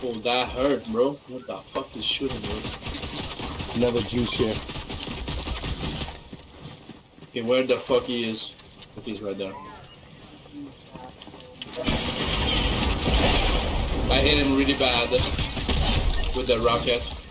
Oh, that hurt, bro. What the fuck is shooting, bro? Another juice share. Okay, where the fuck he is? Okay, he's right there. I hit him really bad with the rocket.